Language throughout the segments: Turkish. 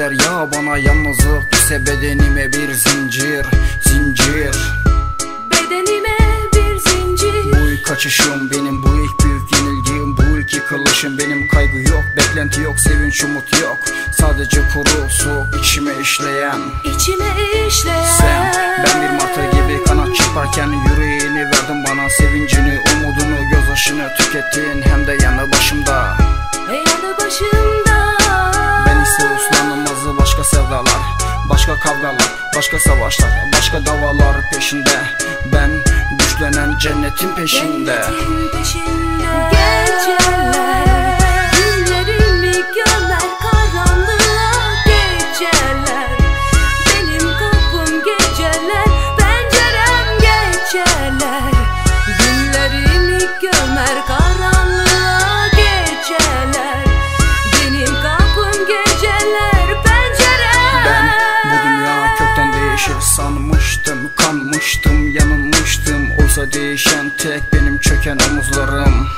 derler ya bana, yalnızlık ise bedenime bir zincir. Bedenime bir zincir. Bu ilk kaçışım benim, bu ilk büyük yenilgim, bu ilk yıkılışım benim. Kaygı yok, beklenti yok, sevinç umut yok, sadece kuru soğuk içime işleyen. Sen, ben bir martı gibi kanat çırparken yüreğini verdin bana, sevincini, umudunu, gözyaşını tükettin, hem de yanı başımda. Ben ise uslanılmazı başka sevdalar, başka kavgalar, başka savaşlar, başka davalar peşinde. Ben düşlenen cennetin peşinde. Geceler günlerimi gömer karanlığa, geceler benim kapım, geceler pencerem, geceler günlerimi gömer karanlığa, geceler benim kapım, geceler pencerem. Ben bu dünya kökten değişir sanmıştım, kanmıştım, yanılmıştım. Oysa değişen tek benim çöken omuzlarım.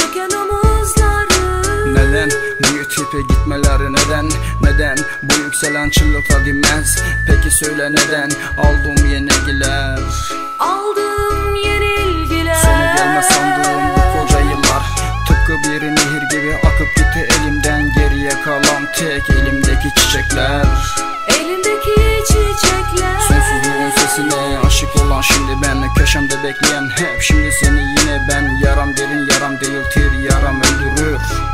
Neden bu yitipe gitmeleri, neden bu yükselen çığlıklar dinmez? Peki söyle neden aldığım yenilgiler? Sonu gelmez sandığım bu koca yıllar, tıpkı bir nehir gibi akıp gitti elimden. Geriye kalan tek elimdeki çiçekler. Sonsuzluğun sesine aşık olan şimdi ben, köşemde bekleyen hep şimdi seni yine ben. Yaram derin, yaram değiltir, yaram öldürür.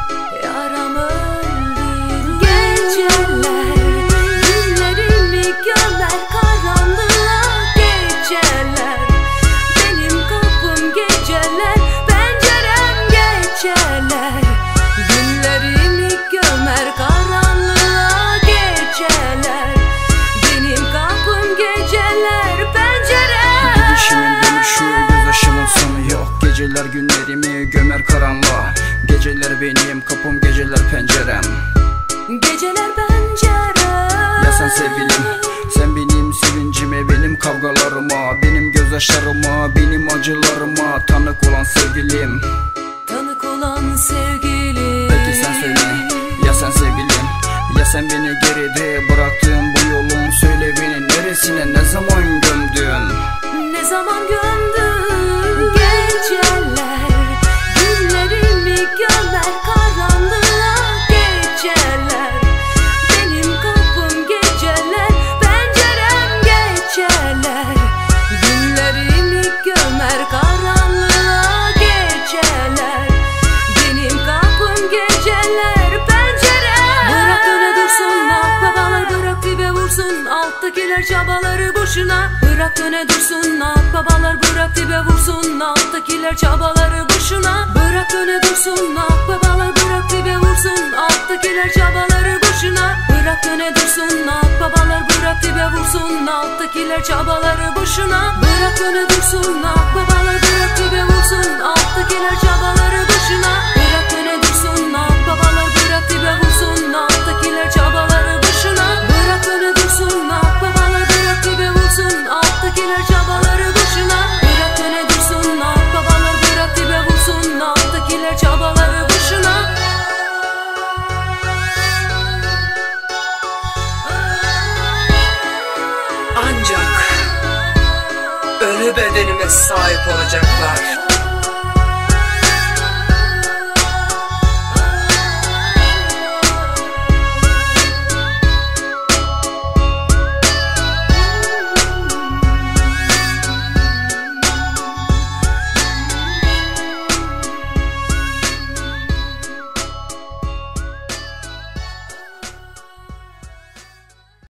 Geceler günlerimi gömer karanlığa, geceler benim kapım, geceler pencerem, geceler günlerimi gömer karanlığa, geceler benim kapım, geceler pencerem. Gidişimin dönüşü, gözyaşımın sonu yok. Geceler günlerimi gömer karanlığa, geceler benim kapım, geceler pencerem. Geceler pencerem. Ya sen sevgilim, sen benim sevincime, benim kavgalarıma, benim gözyaşlarıma, benim acılarıma tanık olan sevgilim. Peki sen söyle, ya sen sevgilim, ya sen beni geride bıraktın bu yolun, söyle beni neresine, ne zaman gömdün? Geceler günlerimi gömer karanlığa, geceler benim kapım, geceler pencerem, geceler günlerimi gömer karanlığa, geceler benim kapım, geceler pencerem. Bırak öne dursun akbabalar, bırak dibe vursun alttakiler çabaları boşuna. Bırak öne dursun akbabalar, bırak dibe vursun alttakiler çabaları boşuna. Bırak öne dursun akbabalar, bırak dibe vursun alttakiler çabaları boşuna. Bırak öne dursun akbabalar, bırak dibe vursun alttakiler çabaları boşuna. Bırak öne dursun akbabalar, bırak dibe vursun alttakiler çabaları boşuna. Bırak öne dursun akbabalar, bırak dibe vursun alttakiler çabaları boşuna. Bırak öne dursun akbabalar, bırak dibe vursun alttakiler çabaları boşuna. Bırak öne dursun akbabalar, bırak dibe vursun alttakiler çabaları boşuna. Ancak ölü bedenime sahip olacaklar.